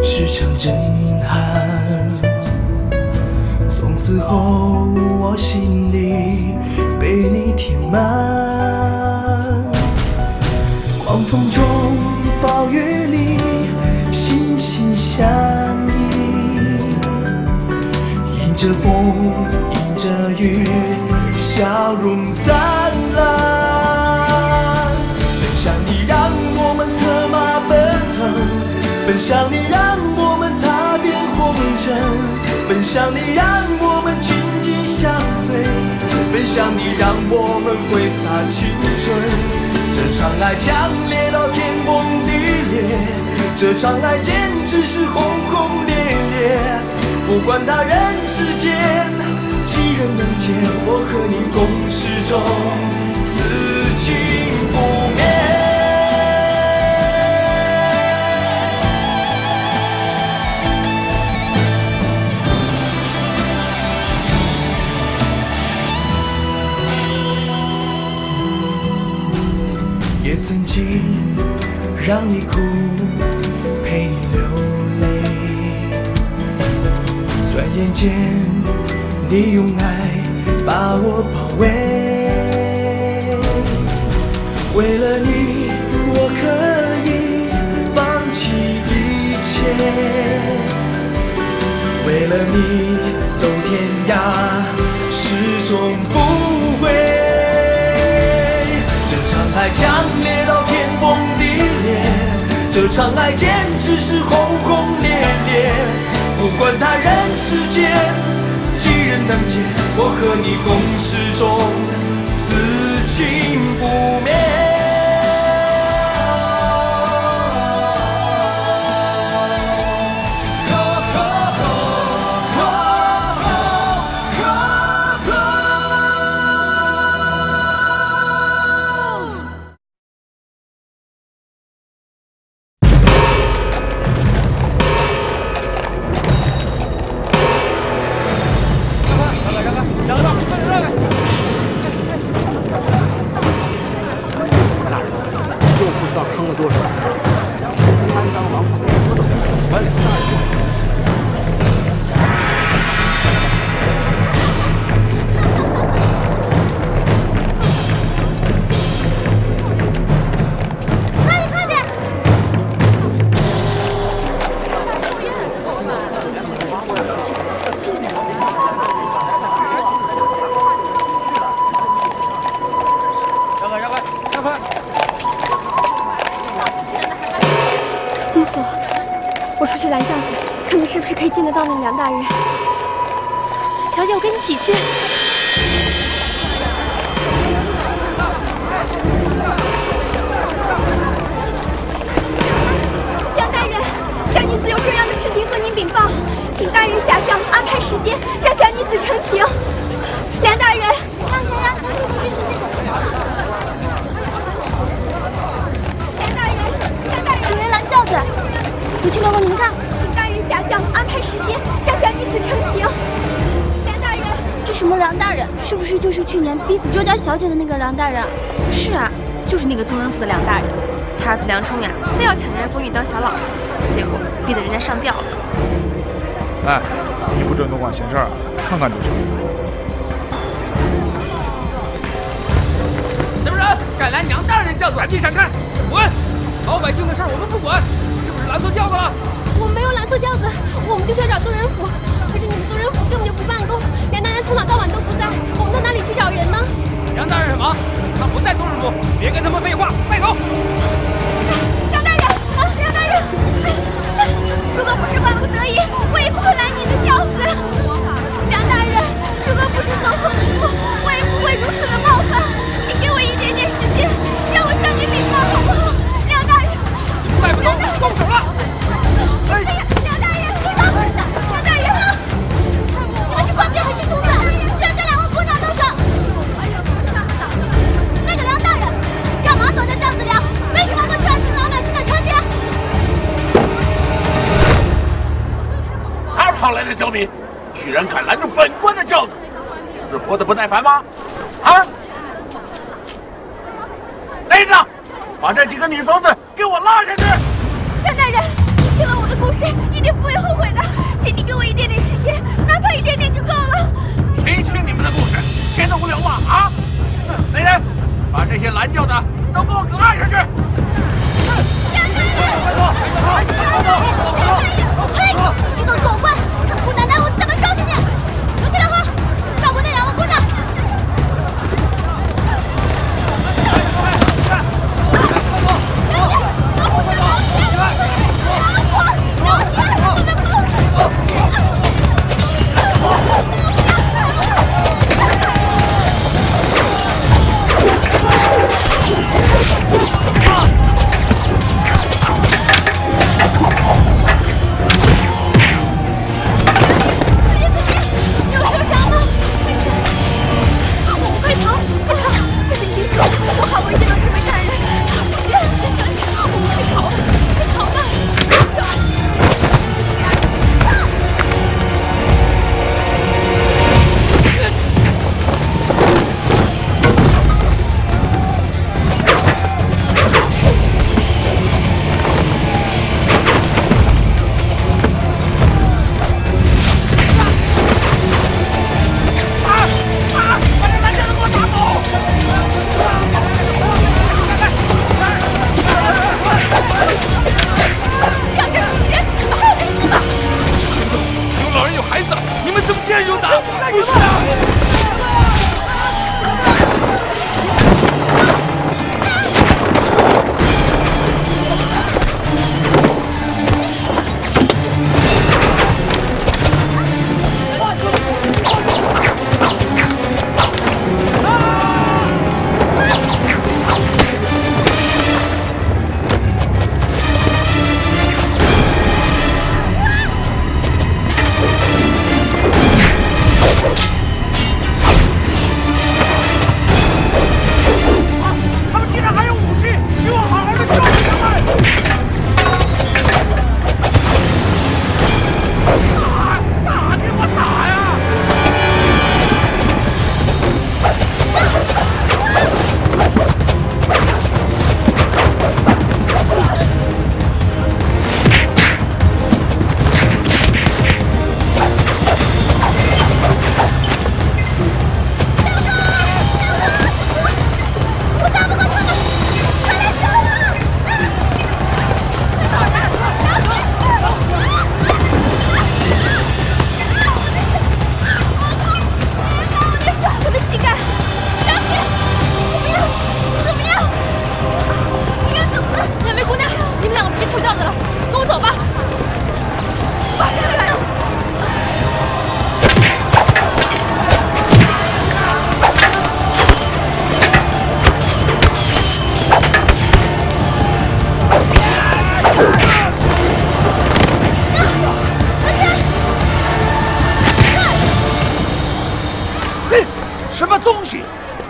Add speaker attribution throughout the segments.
Speaker 1: 时常震撼。从此后，我心里被你填满。狂风中，暴雨里，心心相印。迎着风，迎着雨，笑容灿烂。奔向你，让我们策马奔腾；奔向你，让我们踏遍红尘。奔向你，让我们紧紧相随；奔向你，让我们挥洒青春。这场爱强烈到天崩地裂，这场爱简直是轰轰烈烈。不管他人世间几人能见，我和你共始终，此情不灭。也曾经让你哭，陪你流泪，转眼间你用爱把我包围。为了你，我可以放弃一切；为了你，走天涯，始终不悔。爱强烈到天崩地裂，这场爱简直是轰轰烈烈。不管他人世间几人能见，我和你共始终，此情不灭。
Speaker 2: 是不是可以见得到那梁大人？小姐，我跟你一起去。梁大人，小女子有重要的事情和您禀报，请大人下降，安排时间，让小女子成庭。梁大人，梁大人，有人拦轿子，我去报告你们看。下降，安排时间，让小女子成庭。梁大人，这什么梁大人？是不是就是去年逼死周家小姐的那个梁大人？
Speaker 3: 是啊，就是那个宗人府的梁大人。他儿子梁冲呀，非要抢人家闺女当小老婆，结果逼得人家上吊了。
Speaker 4: 哎，你不准多管闲事儿，看看就成。
Speaker 5: 什么人敢拦梁大人的轿子？赶紧闪开！滚！老百姓的事儿我们不管，是不是拦错轿子了？
Speaker 2: 我们没有拦错轿子，我们就是要找宗人府，可是你们宗人府根本就不办公，梁大人从早到晚都不在，我们到哪里去找人呢？
Speaker 5: 梁大人什么？他不在宗人府，别跟他们废话，带走！
Speaker 2: 梁大人啊，梁大人，如果不是万不得已，我也不会拦你的轿子。梁大人，如果不是走错时路，我也不会如此的冒犯，请给我一点点时间，让我向你禀报好不好？梁大人，
Speaker 5: 再不走，动手了！
Speaker 2: 哎呀，梁大人，梁大人，你们是官兵还是奴才？居然对两位姑娘动手！那个梁大人，干嘛躲在轿子里？为什么不去完成老百姓的成全？
Speaker 6: 哪儿跑来的刁民，居然敢拦住本官的轿子，是活得不耐烦吗？啊！来人呐，把这几个女疯子给我拉下去！
Speaker 2: 梁大人，你听了我的故事，一定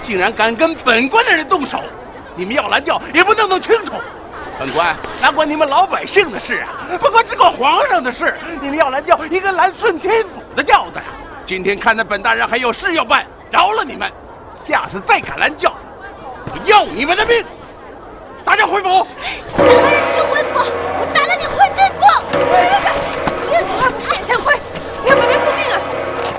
Speaker 6: 竟然敢跟本官的人动手！你们要拦轿也不能弄清楚。本官哪管你们老百姓的事啊，本官只管皇上的事。你们要拦轿，应该拦顺天府的轿子呀。今天看在本大人还有事要办，饶了你们。下次再敢拦轿，我要你们的命！大家回府。
Speaker 2: 打了人就回府，我打了你回天府。
Speaker 3: 别，二不是眼前亏，你要白白送命啊！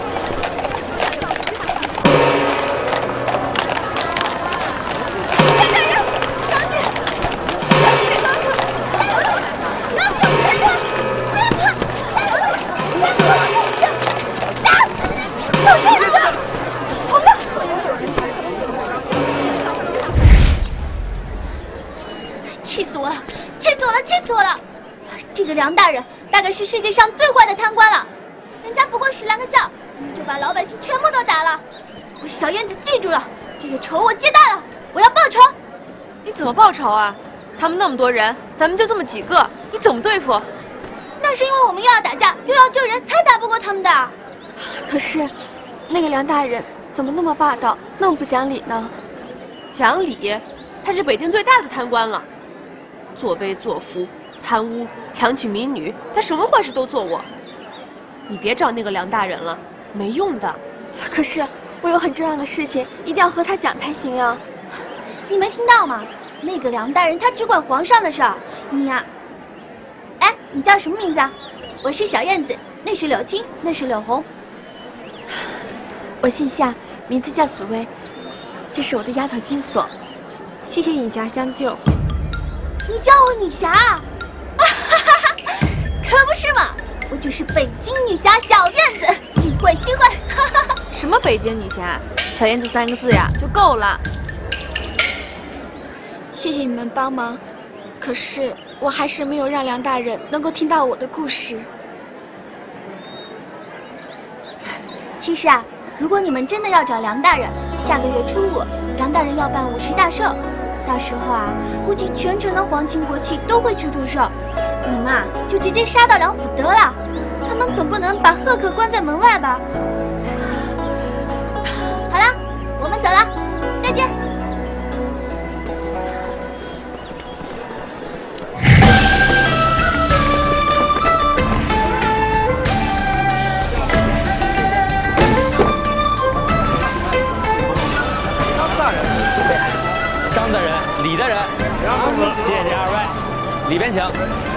Speaker 2: 气死我了！气死我了！气死我了！这个梁大人大概是世界上最坏的贪官了，人家不过是拦个轿，就把老百姓全部都打了。我小燕子记住了，这个仇我记大了，我要报仇。
Speaker 3: 你怎么报仇啊？他们那么多人，咱们就这么几个，你怎么对付？
Speaker 2: 那是因为我们又要打架又要救人，才打不过他们的。
Speaker 3: 可是，那个梁大人怎么那么霸道，那么不讲理呢？讲理？他是北京最大的贪官了，作威作福、贪污、强娶民女，他什么坏事都做过。你别找那个梁大人了，没用的。可是我有很重要的事情，一定要和他讲才行呀。
Speaker 2: 你没听到吗？那个梁大人他只管皇上的事儿，你呀，哎，你叫什么名字啊？我是小燕子，那是柳青，那是柳红。
Speaker 3: 我姓夏，名字叫紫薇，这是我的丫头金锁。谢谢女侠相救。
Speaker 2: 你叫我女侠啊？可不是嘛，我就是北京女侠小燕子，幸会幸会。
Speaker 3: 什么北京女侠？小燕子3个字呀就够了。谢谢你们帮忙，可是我还是没有让梁大人能够听到我的故事。
Speaker 2: 其实啊，如果你们真的要找梁大人，下个月初5，梁大人要办50大寿，到时候啊，估计全城的皇亲国戚都会去祝寿，你们啊就直接杀到梁府得了。他们总不能把贺客关在门外吧？好了，我们走了，再见。
Speaker 7: 张大人、李大人，谢谢2位，里边请。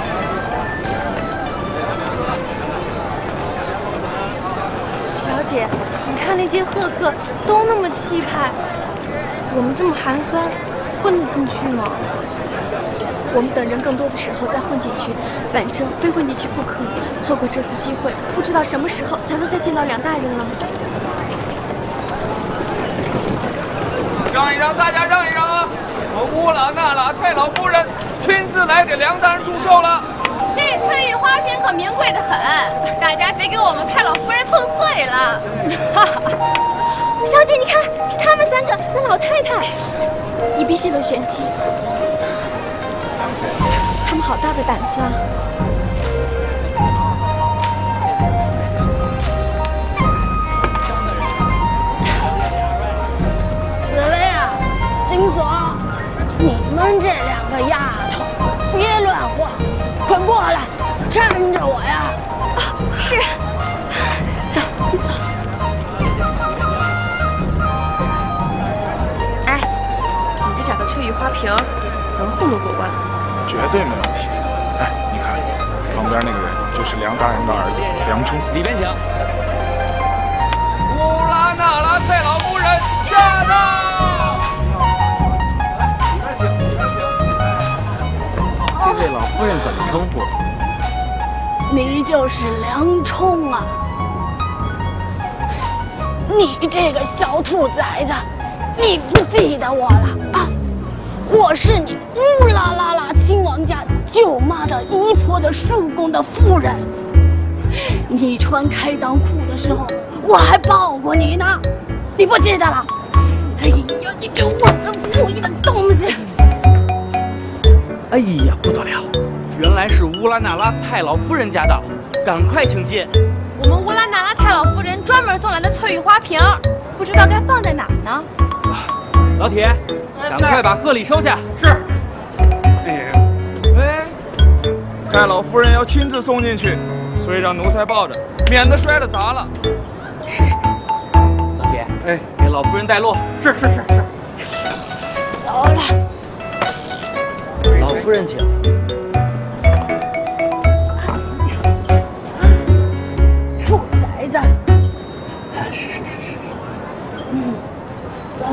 Speaker 3: 小姐，你看那些贺客都那么气派，我们这么寒酸，混得进去吗？我们等人更多的时候再混进去，反正非混进去不可。错过这次机会，不知道什么时候才能再见到梁大人了。
Speaker 5: 让一让，大家让一让啊！我乌拉那拉太老夫人亲自来给梁大人祝寿了。
Speaker 3: 这翠玉花瓶可名贵的很，大家别给我们太老夫人碰碎了。
Speaker 2: 小姐，你看，是他们3个，那老太太，
Speaker 3: 一鼻血都嫌弃，他们好大的胆子啊！
Speaker 8: 紫薇啊，金锁，你们这2个丫头，别乱晃，快过来，搀着我呀！
Speaker 3: 啊，是。走，金锁。哎，你这假的翠玉花瓶能糊弄过关？
Speaker 4: 绝对没问题。哎，你看，旁边那个人就是梁大人的儿子梁冲。
Speaker 7: 里边请。
Speaker 5: 乌拉那拉太老夫人驾到！
Speaker 7: 这位老夫人怎么称呼？
Speaker 8: 你就是梁冲啊！你这个小兔崽子，你不记得我了啊？我是你乌拉拉拉亲王家舅妈的姨婆的叔公的夫人。你穿开裆裤的时候，我还抱过你呢，你不记得了？哎呀，你这妄自负义的东西！
Speaker 7: 哎呀，不得了！原来是乌拉那拉太老夫人驾到，赶快请进。
Speaker 3: 我们乌拉那拉太老夫人专门送来的翠玉花瓶，不知道该放在哪儿呢？
Speaker 7: 老铁，赶快把贺礼收下。
Speaker 6: 是。
Speaker 4: 哎，太老夫人要亲自送进去，所以让奴才抱着，免得摔了砸了。
Speaker 7: 是。老铁，哎，给老夫人带路。
Speaker 6: 是。
Speaker 8: 走了。
Speaker 7: 老夫人请。
Speaker 8: 兔崽子。
Speaker 7: 是。
Speaker 8: 走。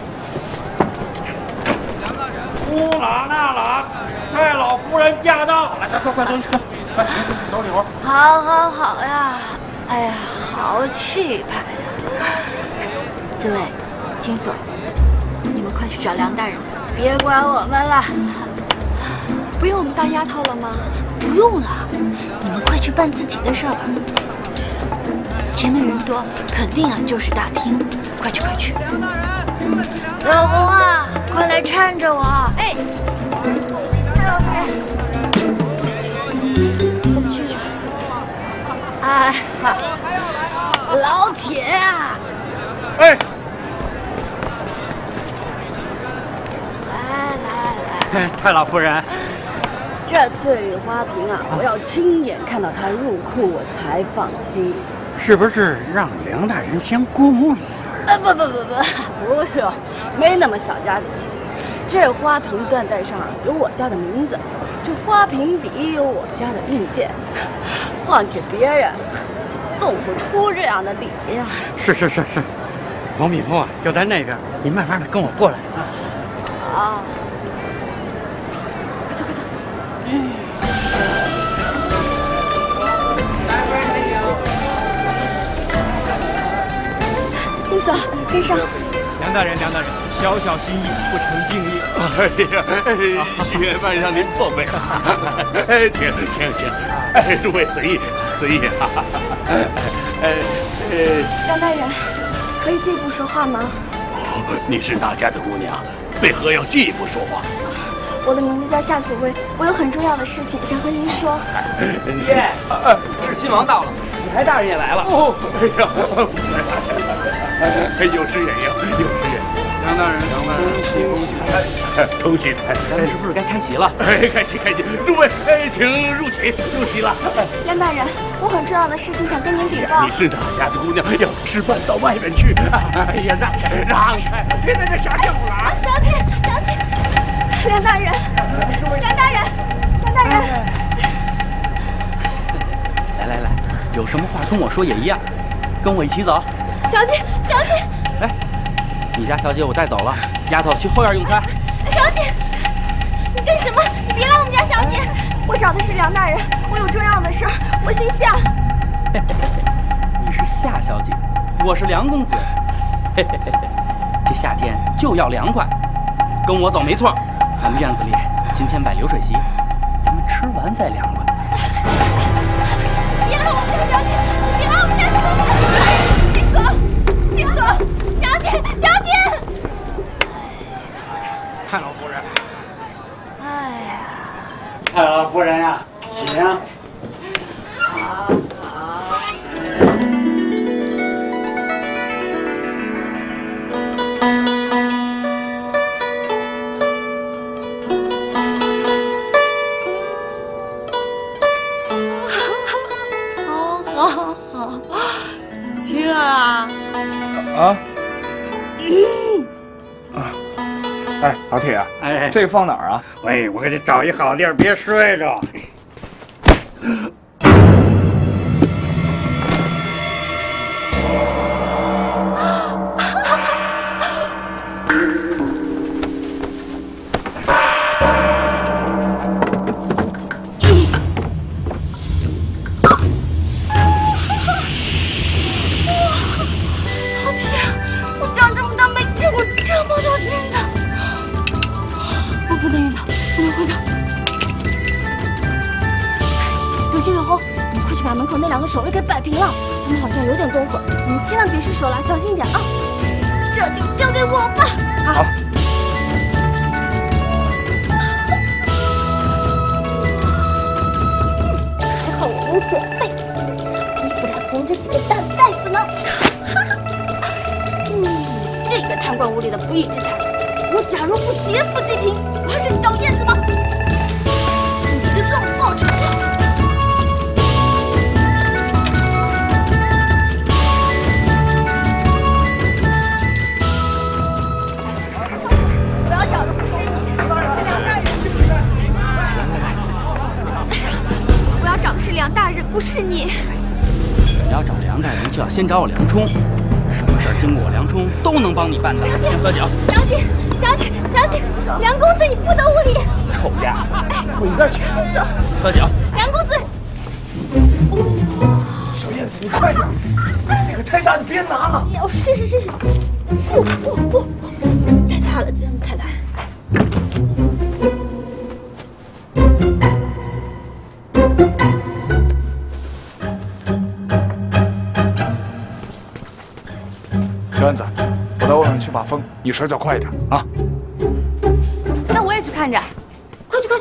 Speaker 6: 乌拉那拉，太老夫人驾到！来，快走一会儿。
Speaker 8: 好呀！哎呀，好气派呀！
Speaker 2: 紫薇、金锁，你们快去找梁大人，
Speaker 8: 别管我们了。
Speaker 3: 不用我们当丫头了吗？
Speaker 2: 不用了，你们快去办自己的事儿吧。前面人多，肯定就是大厅。快去！
Speaker 8: 老公啊，快来搀着我！
Speaker 2: 哎，
Speaker 3: 我们去。
Speaker 8: 哎，老铁啊！
Speaker 6: 哎，
Speaker 8: 来，
Speaker 7: 太老夫人，
Speaker 8: 这翠玉花瓶啊，我要亲眼看到它入库，我才放心。
Speaker 6: 是不是让梁大人先估摸一下？
Speaker 8: 不用，没那么小家子气。这花瓶缎带上有我家的名字，这花瓶底有我家的印鉴，况且别人送不出这样的礼呀。
Speaker 6: 是。黄匹夫啊，就在那边，你慢慢的跟我过来啊。
Speaker 8: 好，
Speaker 3: 快走。金锁，跟上。
Speaker 7: 梁大人，小心意，不成敬意。
Speaker 6: 许愿万让您奉陪。请。诸位随意。
Speaker 3: 梁大人，可以进一步说话吗？
Speaker 6: 你是大家的姑娘，为何要进一步说话？
Speaker 3: 我的名字叫夏紫薇，我有很重要的事情想和您说。
Speaker 7: 爹，智亲王到了，你还大人也来了。
Speaker 6: 有失远迎。
Speaker 4: 梁大人，
Speaker 6: 恭喜！
Speaker 7: 咱们是不是该开席了？
Speaker 6: 开席！诸位，请入席了。
Speaker 3: 梁大人，我很重要的事情想跟您禀报。
Speaker 6: 你是哪家的姑娘？要吃饭到外面去。哎呀，让开！别在这瞎叫了。
Speaker 3: 小姐，梁大人，
Speaker 7: 来，有什么话跟我说也一样，跟我一起走。
Speaker 3: 小姐，
Speaker 7: 来，你家小姐我带走了，丫头去后院用餐。
Speaker 3: 小姐，你干什么？你别拦我们家小姐！我找的是梁大人，我有重要的事儿。我姓夏。
Speaker 7: 你是夏小姐，我是梁公子。这夏天就要凉快，跟我走没错。咱们院子里今天摆流水席，咱们吃完再凉快。
Speaker 3: 别拦我们家小姐！你别拦我们家小姐！金锁，小姐！
Speaker 6: 太老夫人。
Speaker 8: 哎呀，
Speaker 9: 太老夫人呀，请。
Speaker 8: 好，亲啊！
Speaker 4: 哎，老铁，这个放哪儿啊？
Speaker 9: 喂，我给你找一好地儿，别睡着。
Speaker 3: 门口那2个守卫给摆平了，他们好像有点功夫，你们千万别失手了，小心一点啊！这就交给我吧。
Speaker 4: 好。
Speaker 3: 还好我有准备，衣服还缝着几个大袋子呢。这个贪官污吏的不义之财，
Speaker 2: 我假如不劫富济贫，我还是小燕子吗？今天就算我报仇。我要找的不是你，是梁大人。我要找的是梁大人，不是你。
Speaker 7: 你要找梁大人，就要先找我梁冲。什么事儿经过我梁冲都能帮你办到。先喝酒。
Speaker 2: 梁姐，小姐，梁公子，你不得无礼！
Speaker 7: 臭丫头，
Speaker 4: 滚一边去！
Speaker 7: 喝酒。
Speaker 2: 梁公子，
Speaker 1: 小燕子，你快点，那个太大，你别拿了。
Speaker 2: 哦，是，不，太大了，真的太大。
Speaker 4: 小燕子，我到外面去把风，你手脚快一点啊！
Speaker 3: 那我也去看着，
Speaker 2: 快去！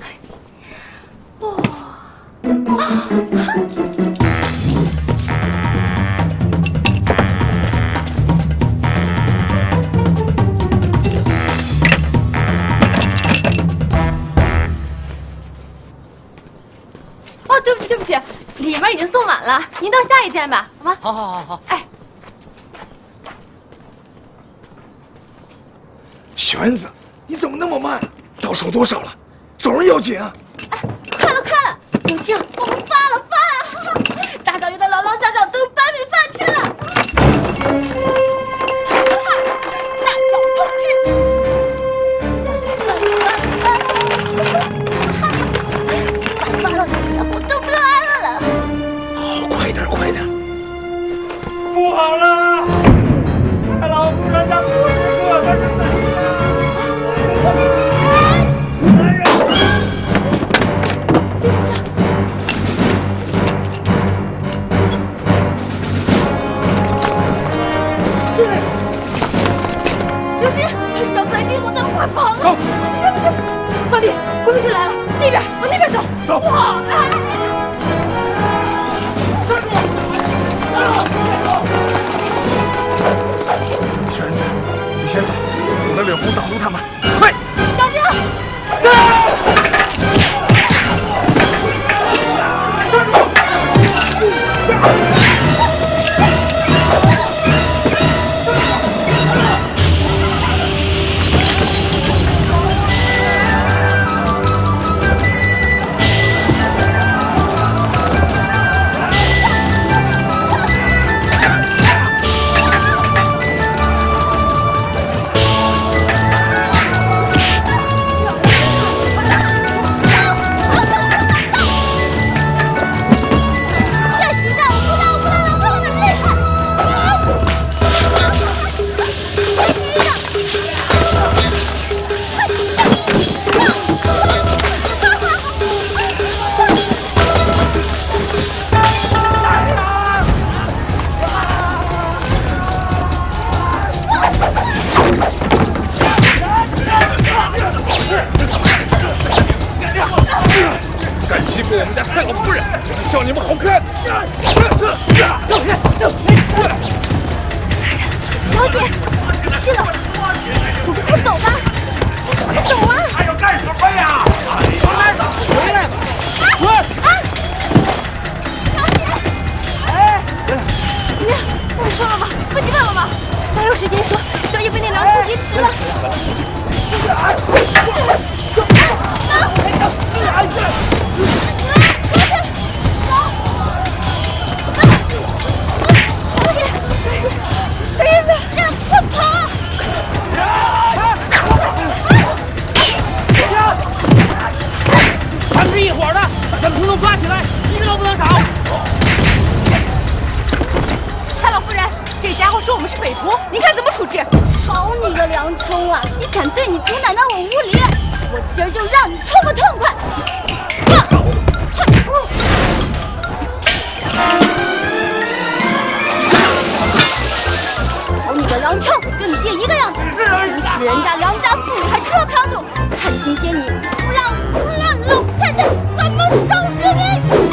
Speaker 3: 哦，对不起，里面已经送满了，您到下一间吧，好吗？
Speaker 6: 好。
Speaker 3: 哎，
Speaker 1: 小燕子，你怎么那么慢？到手多少了？走人要紧啊！
Speaker 2: 哎，快了，永清，我们发了！大枣园的老老小小都有白米饭吃了。大小通吃。发了，我都不安乐了。
Speaker 1: 好，快点！
Speaker 9: 不好了！太老夫人她不是个人的男人。
Speaker 2: 刘金，还是找自然金锁，咱们快跑！
Speaker 4: 走！
Speaker 2: 外面就来了，那边，往那边走。
Speaker 4: 走！
Speaker 2: 哇！
Speaker 4: 小燕子，你先走，我的脸红挡住他们，快！
Speaker 2: 小心！
Speaker 5: 敢欺负我们家太老夫人，我叫你们好看！
Speaker 2: 小姐，去了，我们快走吧，快走啊！
Speaker 9: 还要干什么呀？回来吧！
Speaker 2: 滚！小姐，怎么样？我说了吗？问你问了吗？哪有时间说？小叶被那狼突劫持了。小叶子，快跑！
Speaker 5: 他们是一伙的，咱们统统抓起来，一个都不能少。
Speaker 3: 太老夫人，这家伙说我们是匪徒，您看怎么处置？
Speaker 2: 好你个梁冲啊！你敢对你姑奶奶我无礼，我今儿就让你抽个痛快！好你个梁冲，跟你爹一个样子，逼死人家梁家妇女还吃了扛住！看今天你不让老太太把门烧死你！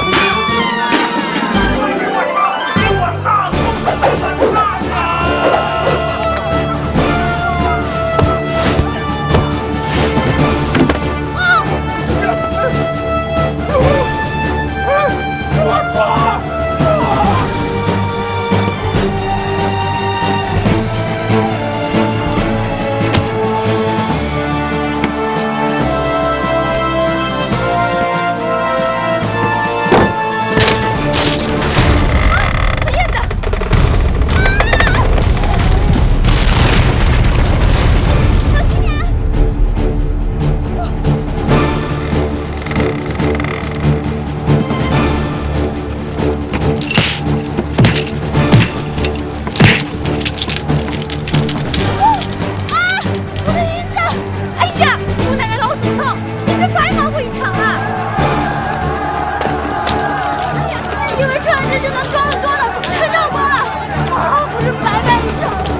Speaker 2: 身能装得多的都撑着我了，啊，不是白白一场。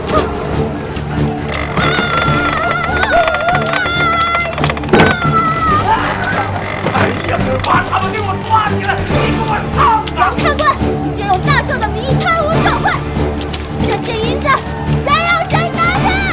Speaker 9: 哎呀，把他们给我抓起来！你给我上啊！
Speaker 2: 王贪官，借用大圣的名义贪污受贿，这些银子谁要谁拿去？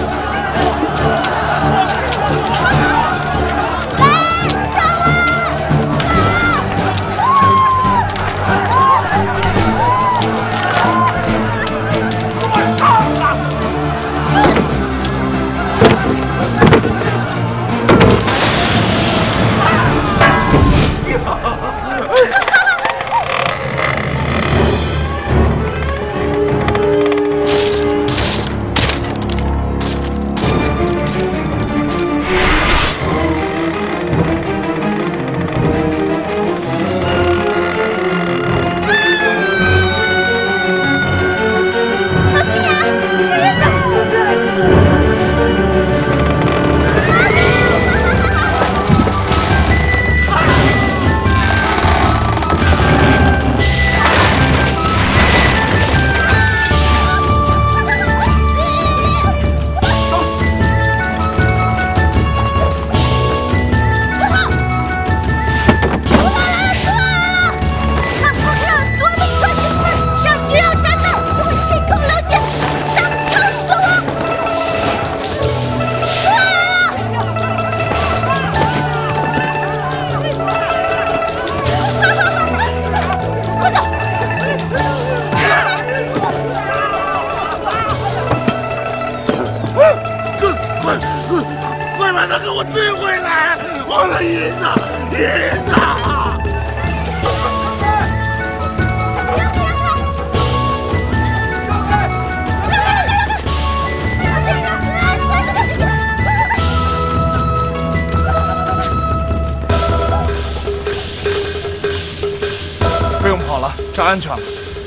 Speaker 4: 不用跑了，这安全了。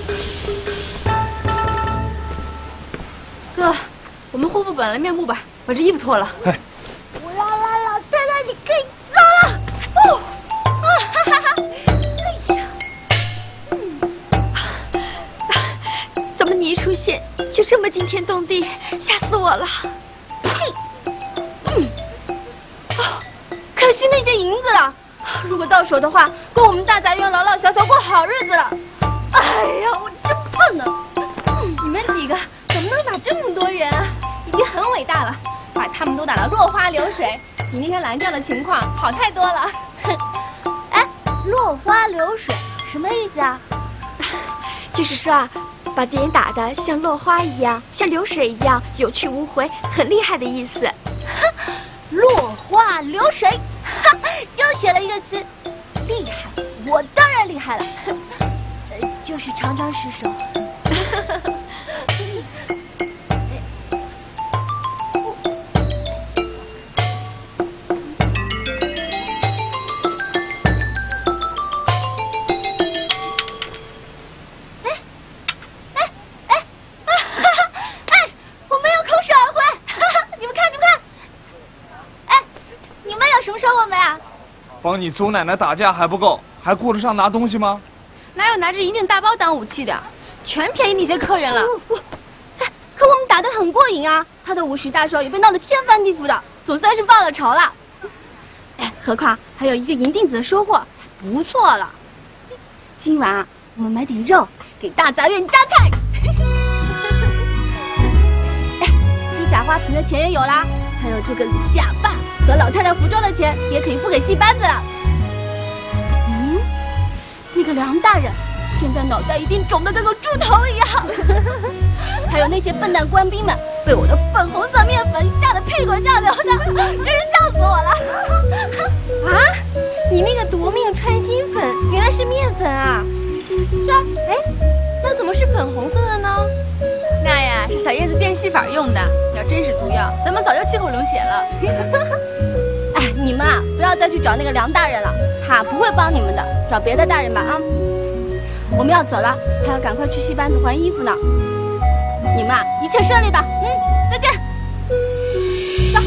Speaker 3: 哥，我们恢复本来面目吧，把这衣服脱了。
Speaker 4: 哎，
Speaker 2: 啦啦啦，太太，你可以走了。哦，啊哈哈哈！哎呀，
Speaker 3: 怎么你一出现就这么惊天动地，吓死我了！
Speaker 2: 可惜那些银子了。如果到手的话，够我们大杂院老老小小过好日子了。哎呀，我真笨啊！
Speaker 10: 你们几个怎么能打这么多人啊？已经很伟大了，把他们都打得落花流水，比那天蓝将的情况好太多了。
Speaker 2: 哎，落花流水什么意思啊？
Speaker 3: 就是说啊，把敌人打得像落花一样，像流水一样有去无回，很厉害的意思。
Speaker 2: 落花流水，哈，又学了一个词，厉害！我当然厉害了，就是常常失手。
Speaker 4: 帮你祖奶奶打架还不够，还顾得上拿东西吗？
Speaker 10: 哪有拿着一锭大包当武器的？全便宜那些客人了。
Speaker 2: 可我们打得很过瘾啊！他的武士大少也被闹得天翻地覆的，总算是报了仇了。哎，何况还有一个银锭子的收获，不错了。今晚啊，我们买点肉给大杂院加菜。哎，机甲花瓶的钱也有啦，还有这个假发和老太太服装的钱也可以付给戏班子了。那个梁大人现在脑袋一定肿得跟个猪头一样。还有那些笨蛋官兵们被我的粉红色面粉吓得屁滚尿流的，真是笑死我了。
Speaker 10: 啊，你那个夺命穿心粉原来是面粉啊？是啊，哎，那怎么是粉红色的呢？那呀是小叶子变戏法用的，要真是毒药，咱们早就气口流血了。
Speaker 2: 哎，你们啊，不要再去找那个梁大人了，他不会帮你们的，找别的大人吧啊！我们要走了，还要赶快去戏班子还衣服呢。你们啊，一切顺利吧。再见。走。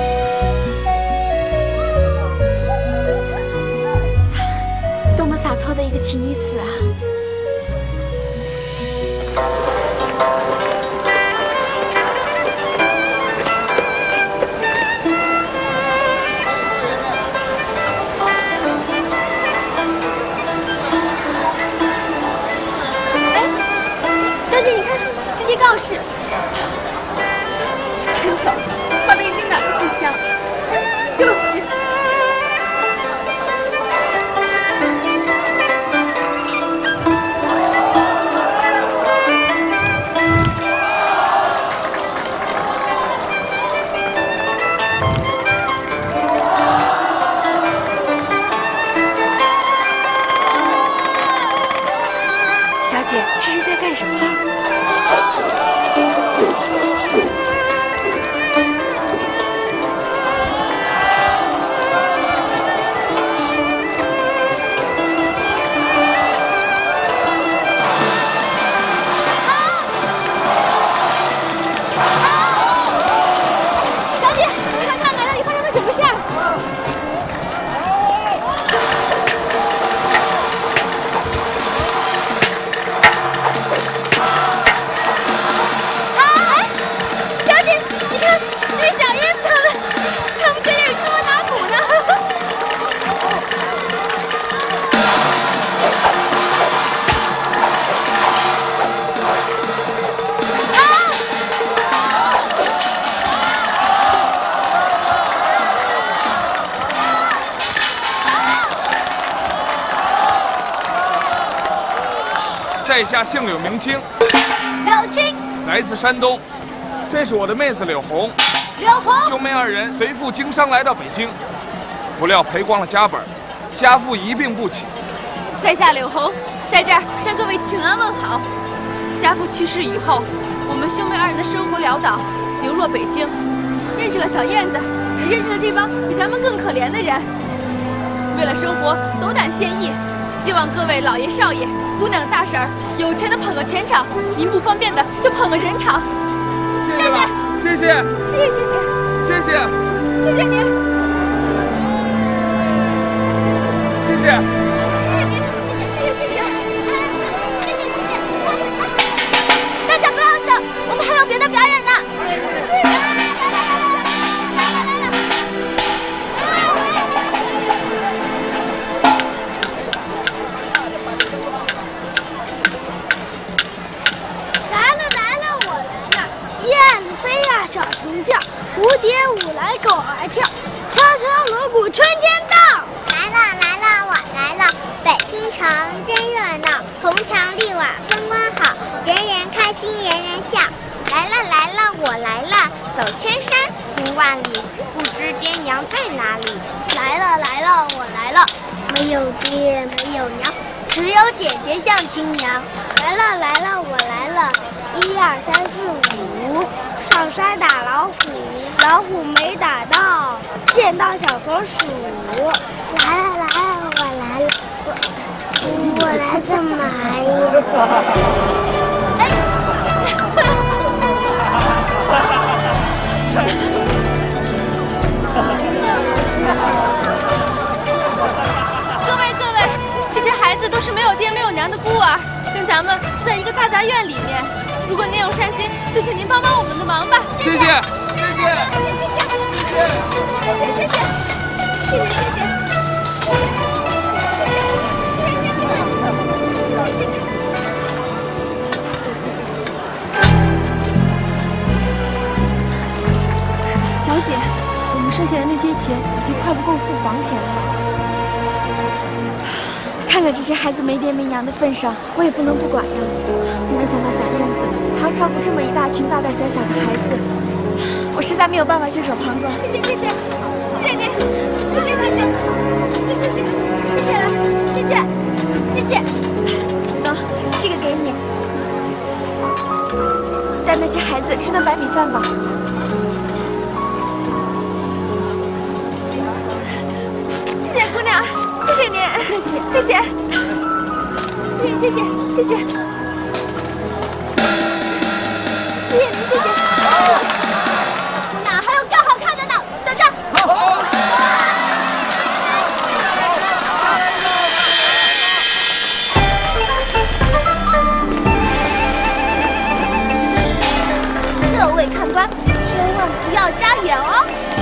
Speaker 3: 多么洒脱的的一个奇女子啊！
Speaker 10: 小姐，你看这些告示，
Speaker 3: 真丑，画的一定哪儿都不像。就是。
Speaker 2: 小姐，这是在干什么？
Speaker 4: 在下姓柳名清，
Speaker 10: 柳青，
Speaker 4: 来自山东。这是我的妹子柳红。
Speaker 10: 柳红，
Speaker 4: 兄妹二人随父经商来到北京，不料赔光了家本，家父一病不起。
Speaker 3: 在下柳红，在这儿向各位请安问好。家父去世以后，我们兄妹二人的生活潦倒，流落北京，认识了小燕子，也认识了这帮比咱们更可怜的人。为了生活，斗胆献艺。希望各位老爷少爷、姑娘大婶儿，有钱的捧个钱场，您不方便的就捧个人场。
Speaker 4: 谢谢了，谢谢，
Speaker 3: 谢谢，谢谢，
Speaker 4: 谢谢，
Speaker 3: 谢谢您，
Speaker 4: 谢谢，谢谢
Speaker 3: 您，谢谢，谢谢，
Speaker 10: 大家不要走，我们还有别的表演呢。
Speaker 8: 小成叫，蝴蝶舞来狗儿跳，敲敲锣鼓春天到。
Speaker 11: 来了，我来了！北京城真热闹，红墙绿瓦风光好，人人开心人人笑。来了，我来了！走千山行万里，不知爹娘在哪里。
Speaker 8: 来了，我来了！没有爹没有娘，只有姐姐像亲娘。来了，我来了！1、2、3、4、5。上山打老虎，老虎没打到，见到小松鼠。
Speaker 11: 来了，我来了，我来干嘛呀？
Speaker 3: 各位，这些孩子都是没有爹没有娘的孤儿，跟咱们住在一个大杂院里面。如果您有善心，就请您帮帮我们的忙吧。
Speaker 4: 谢谢，谢谢，
Speaker 3: 谢谢。
Speaker 2: 小姐，我们剩下的那些钱已经快不够付房钱了。
Speaker 3: 看在这些孩子没爹没娘的份上，我也不能不管呀。没想到小燕子还要照顾这么一大群大大小小的孩子，我实在没有办法袖手旁观。谢谢您，谢谢，这个给你，带那些孩子吃顿白米饭吧。谢谢姑娘，谢谢您，客气，谢谢。谢谢。谢谢您，谢谢。
Speaker 10: 哪还有更好看的呢？等着。
Speaker 3: 小
Speaker 2: 关，千万不要眨眼哦！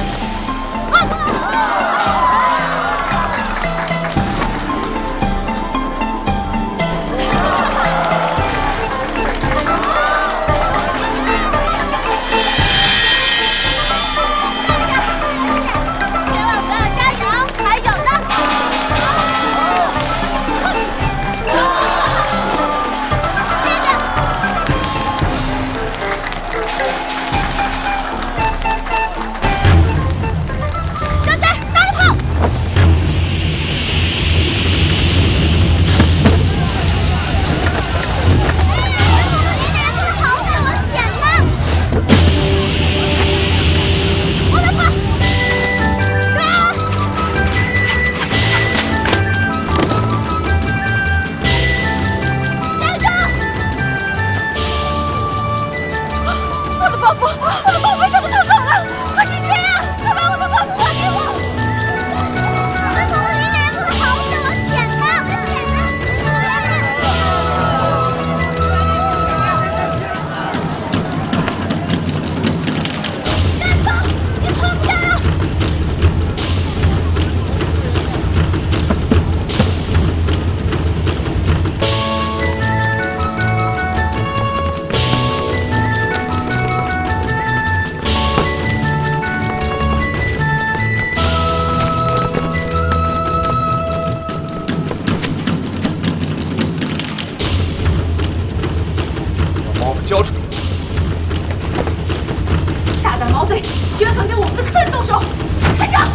Speaker 4: 交出来！
Speaker 3: 大胆毛贼，居然敢对我们的客人动手！开枪！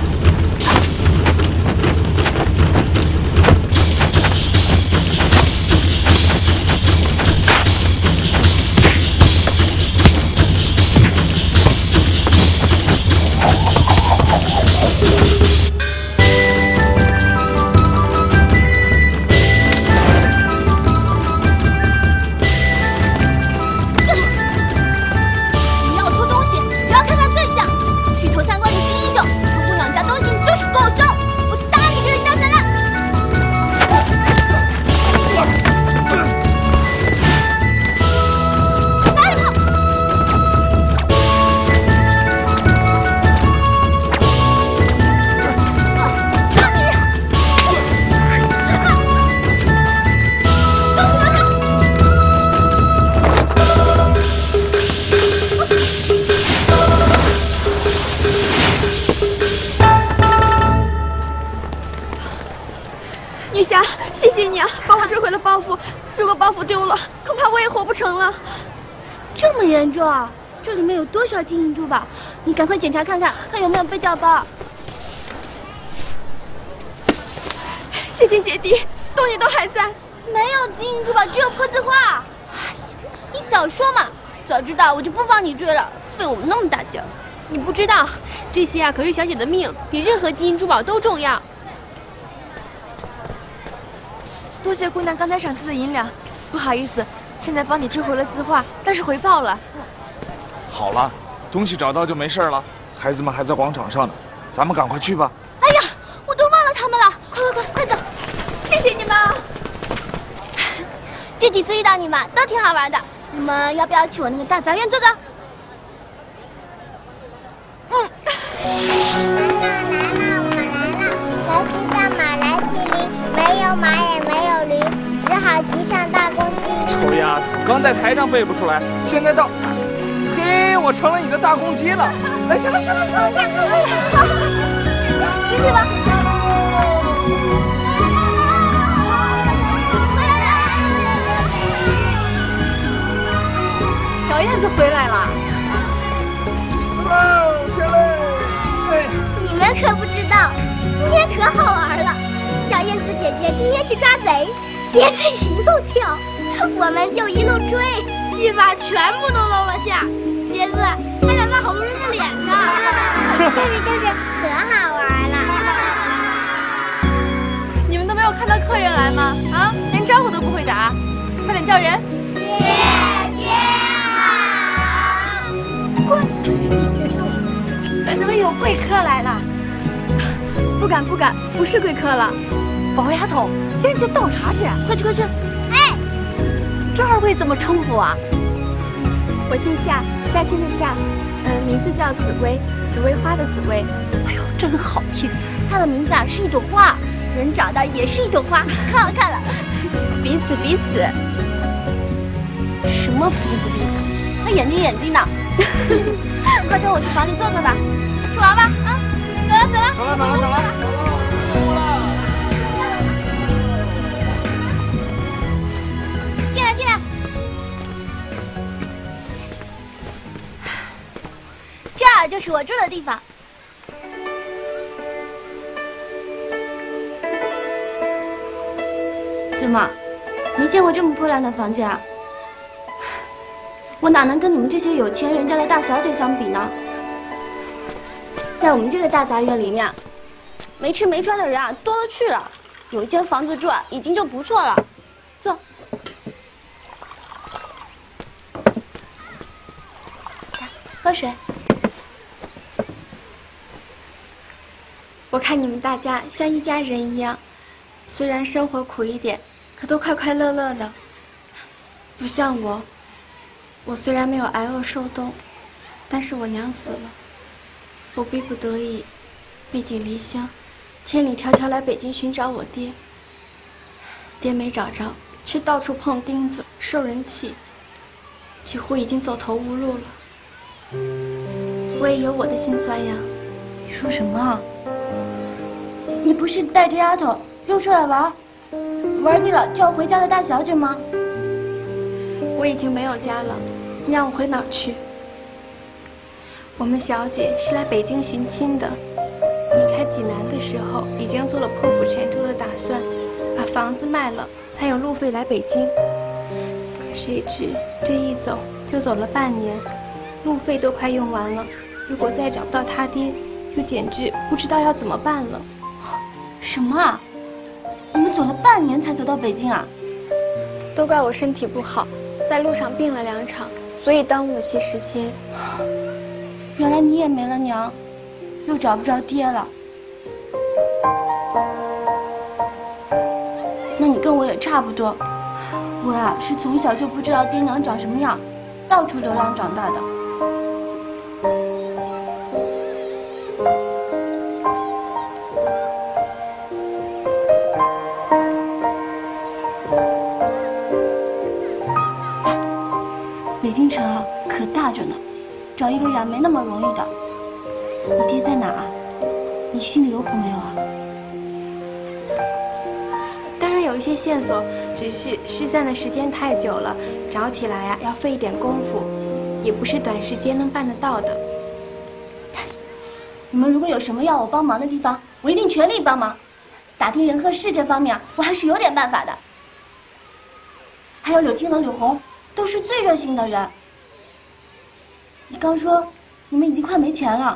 Speaker 2: 谢谢你啊，帮我追回了包袱。如果包袱丢了，恐怕我也活不成了。
Speaker 8: 这么严重啊？这里面有多少金银珠宝？你赶快检查看看，看有没有被调包。
Speaker 2: 谢天谢地，东西都还在。
Speaker 8: 没有金银珠宝，只有破字画。你早说嘛！早知道我就不帮你追了，费我们那么大劲儿。
Speaker 10: 你不知道，这些啊可是小姐的命，比任何金银珠宝都重要。
Speaker 3: 多谢姑娘刚才赏赐的银两，不好意思，现在帮你追回了字画，但是回报了。
Speaker 4: 好了，东西找到就没事了。孩子们还在广场上呢，咱们赶快去吧。
Speaker 8: 哎呀，我都忘了他们了，快走！
Speaker 2: 谢谢你们。
Speaker 8: 这几次遇到你们都挺好玩的，你们要不要去我那个大杂院坐坐？
Speaker 11: 马也没有驴，只好骑上大公鸡。
Speaker 4: 臭丫头，刚在台上背不出来，现在到，嘿，我成了你的大公鸡了。来，行了，
Speaker 11: 回去吧。
Speaker 3: 小燕子回来了。
Speaker 4: 哦，下来。
Speaker 11: 你们可不知道，今天可好玩了。 小燕子姐姐今天去抓贼，鞋子一路跳，我们就一路追，去把全部都弄了下，鞋子还染到好多人的脸上，就是可好玩了。
Speaker 3: 你们都没有看到客人来吗？啊，连招呼都不会打，快点叫人。
Speaker 11: 姐姐好。
Speaker 8: 怎么有贵客来了？
Speaker 2: 不敢，不是贵客了。
Speaker 8: 宝丫头，先去倒茶去，快去！
Speaker 11: 哎，
Speaker 8: 这二位怎么称呼啊？
Speaker 2: 我姓夏，夏天的夏。
Speaker 3: 名字叫紫薇，紫薇花的紫薇。
Speaker 8: 哎呦，真好听！它的名字啊是一朵花，人长得也是一朵花，可好看了。
Speaker 3: 彼此彼此。
Speaker 8: 什么彼此彼此？他眼睛眼睛呢。快跟我去房里坐坐吧，去玩吧啊！走了走了，
Speaker 5: 走了走了走了。
Speaker 8: 进来进来。这儿就是我住的地方。怎么，没见过这么破烂的房间啊？我哪能跟你们这些有钱人家的大小姐相比呢？在我们这个大杂院里面，没吃没穿的人啊多了去了，有一间房子住啊已经就不错了。坐。喝水。
Speaker 3: 我看你们大家像一家人一样，虽然生活苦一点，可都快快乐乐的。不像我虽然没有挨饿受冻，但是我娘死了，我逼不得已，背井离乡，千里迢迢来北京寻找我爹。爹没找着，却到处碰钉子，受人气，几乎已经走投无路了。我也有我的心酸呀。
Speaker 8: 你说什么啊？你不是带着丫头又出来玩腻了就要回家的大小姐吗？
Speaker 3: 我已经没有家了，你让我回哪儿去？
Speaker 10: 我们小姐是来北京寻亲的，离开济南的时候已经做了破釜沉舟的打算，把房子卖了，才有路费来北京。可谁知这一走就走了半年，路费都快用完了，如果再找不到他爹，就简直不知道要怎么办了。
Speaker 8: 什么啊？你们走了半年才走到北京啊？
Speaker 3: 都怪我身体不好，在路上病了2场，所以耽误了些时间。
Speaker 8: 原来你也没了娘，又找不着爹了。那你跟我也差不多，我呀是从小就不知道爹娘长什么样，到处流浪长大的。北京城啊，可大着呢，找一个人没那么容易的。你爹在哪啊？你心里有谱没有啊？
Speaker 10: 当然有一些线索，只是失散的时间太久了，找起来呀要费一点功夫，也不是短时间能办得到的。
Speaker 8: 你们如果有什么要我帮忙的地方，我一定全力帮忙。打听人和事这方面啊，我还是有点办法的。还有柳青和柳红，都是最热心的人。你刚说你们已经快没钱了，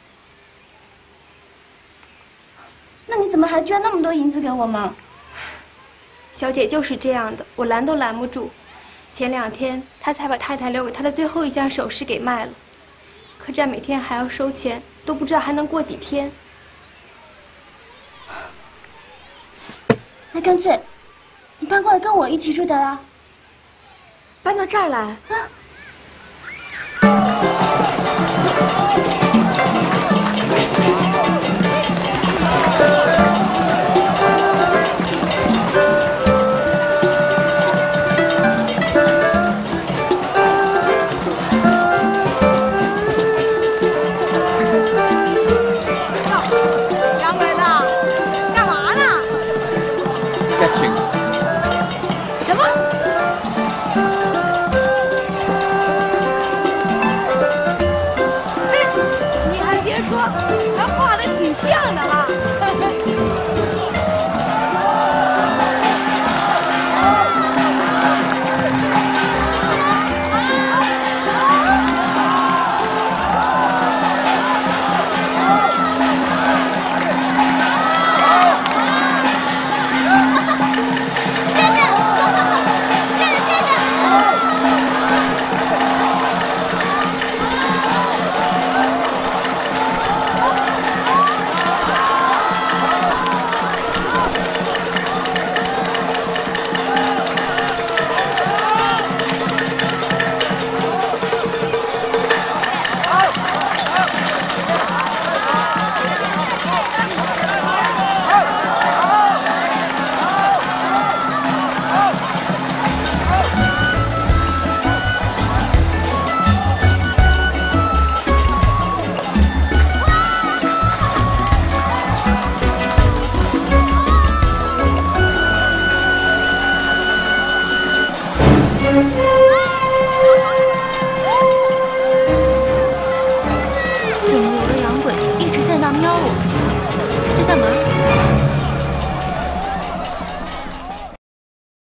Speaker 8: 那你怎么还捐那么多银子给我们？
Speaker 10: 小姐就是这样的，我拦都拦不住。前2天，她才把太太留给她的最后一件首饰给卖了，客栈每天还要收钱，都不知道还能过几天。
Speaker 8: 那干脆，你搬过来跟我一起住得了。
Speaker 3: 搬到这儿来
Speaker 8: 啊！
Speaker 2: 洋鬼子，干嘛呢
Speaker 12: ？Sketching。
Speaker 2: 什么？
Speaker 10: 怎么有个洋鬼一直在那瞄我？他在干嘛？